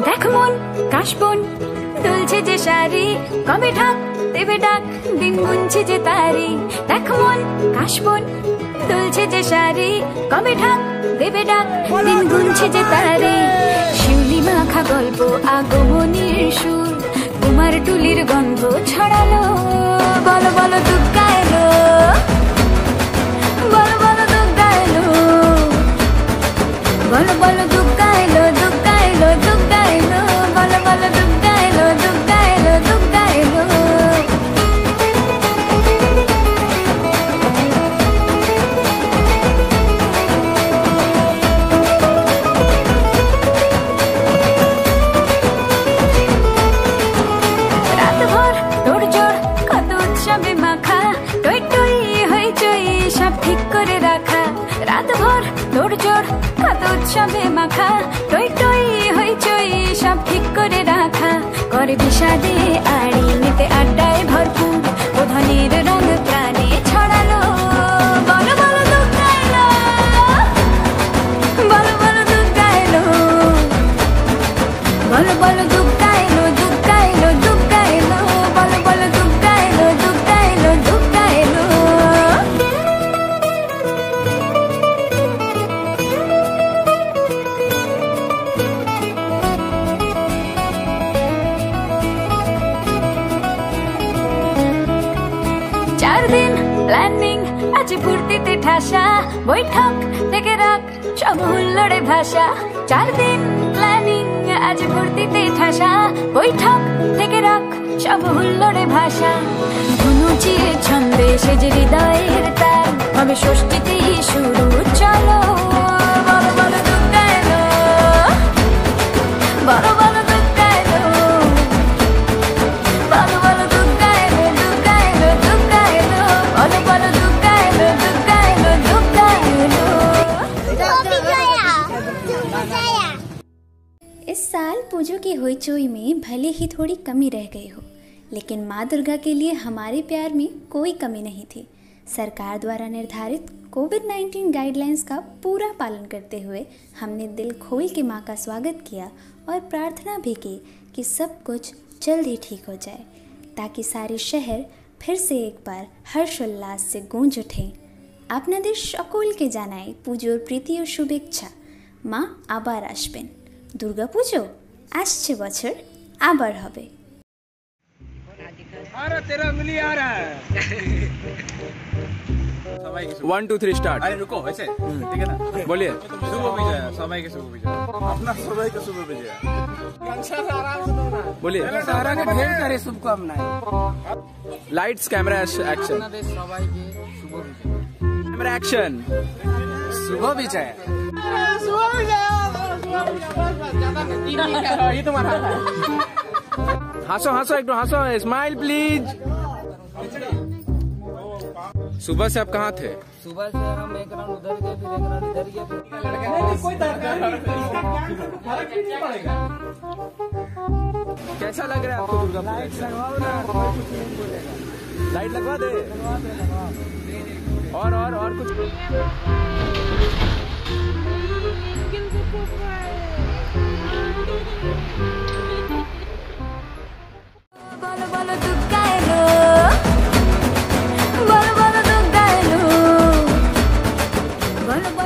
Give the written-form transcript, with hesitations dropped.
देख मन काशबन दुलছে যে শাড়ি কবে ঢাক দেবে ডাক দিন গুনছে যে তারি দেখ মন কাশবন দুলছে যে শাড়ি কবে ঢাক দেবে ডাক দিন গুনছে যে তারি শিউলি মাখা গল্প আগমনীর সুর তোমার টুলির গন্ধ ছড়ালো বলো বলো দুগ্গা এলো বলো বলো দুগ্গা এলো বলো বলো দুগ্গা এলো দুগ্গা এলো দুগ্গা এলো বলো বলো দুগ্গা এলো দুগ্গা এলো দুগ্গা এলো রাত ভর তোড় জোড় কত উৎসবে মাখা টই টই হইচই সব ঠিক করে রাখা রাত ভর তোড় জোড় কত উৎসবে মাখা টই টই হইচই সব ঠিক করে রাখা করে বিষাদে আড়ি নিতে আড্ডায় ভরপুর ওধানের রঙ প্রাণে ছড়ালো বলো বলো দুগ্গা এলো বলো বলো দুগ্গা এলো বলো বলো দুগ্গা এলো দুগ্গা এলো দুগ্গা এলো বলো বলো দুগ্গা এলো দুগ্গা এলো দুগ্গা এলো চার দিন প্ল্যানিং আছে ফুর্তিতে ঠাসা বৈঠক থেকে রাখ সব হুল্লোড়ে ভাষা চার দিন প্ল্যানিং আজ ফুর্তিতে ঠাসা বৈঠক থেকে রাখ সব হুল্লোড়ে ভাষা ধনুচির ছন্দে সেজে হৃদয়ের তার হবে ষষ্ঠীতেই শুরু চলো বলো বলো দুগ্গা এলো বলো বলো দুগ্গা এলো বলো বলো দুগ্গা এলো দুগ্গা এলো দুগ্গা এলো বলো বলো দুগ্গা এলো দুগ্গা এলো দুগ্গা এলো इस साल पूजो की होइचोई में भले ही थोड़ी कमी रह गई हो, लेकिन माँ दुर्गा के लिए हमारे प्यार में कोई कमी नहीं थी। सरकार द्वारा निर्धारित कोविड-19 गाइडलाइंस का पूरा पालन करते हुए हमने दिल खोल के माँ का स्वागत किया और प्रार्थना भी की कि सब कुछ जल्द ही ठीक हो जाए, ताकि सारे शहर फिर से एक बार हर्षोल्लास से गूंज उठें। আপনাদের সকলকে জানাই পুজোর প্রীতি ও শুভেচ্ছা। মা আবার আসবেন। দুর্গা পুজো আসছে বছর আবার হবে। अरे तेरा उंगली आ रहा है 1 2 3 स्टार्ट। अरे रुको वैसे ठीक है ना बोलिए शुभ विजय सबाई के शुभ विजय अपना सबाई का शुभ विजय बोलिए सारा के ढेर सारे शुभकामनाएं लाइट्स कैमरा एक्शन सबाई के शुभ विजय कैमरा एक्शन शुभ विजय ये तुम्हारा हंसो हंसो एक हंसो स्माइल प्लीज। सुबह से आप कहाँ थे? सुबह से हम एक राउंड उधर गए फिर एक राउंड इधर गए फिर कैसा लग रहा है आपको दुर्गा पूजा? लाइट लगवा दे और कुछ বলো বলো দুগ্গা এলো বলো বলো দুগ্গা এলো বলো